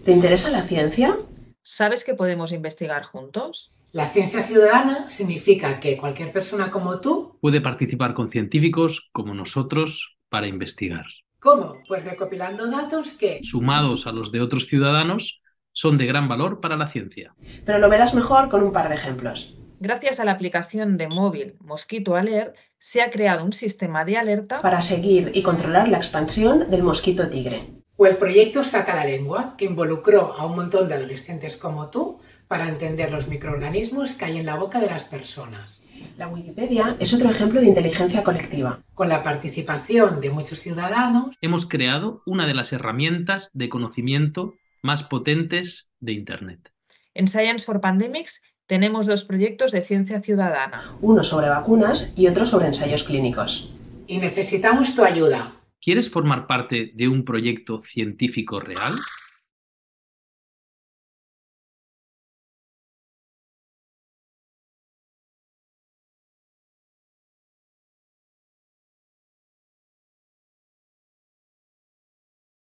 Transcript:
¿Te interesa la ciencia? ¿Sabes que podemos investigar juntos? La ciencia ciudadana significa que cualquier persona como tú puede participar con científicos como nosotros para investigar. ¿Cómo? Pues recopilando datos que, sumados a los de otros ciudadanos, son de gran valor para la ciencia. Pero lo verás mejor con un par de ejemplos. Gracias a la aplicación de móvil Mosquito Alert, se ha creado un sistema de alerta para seguir y controlar la expansión del mosquito tigre. O el proyecto Saca la Lengua, que involucró a un montón de adolescentes como tú para entender los microorganismos que hay en la boca de las personas. La Wikipedia es otro ejemplo de inteligencia colectiva. Con la participación de muchos ciudadanos, hemos creado una de las herramientas de conocimiento más potentes de Internet. En Science for Pandemics tenemos 2 proyectos de ciencia ciudadana. Uno sobre vacunas y otro sobre ensayos clínicos. Y necesitamos tu ayuda. ¿Quieres formar parte de un proyecto científico real?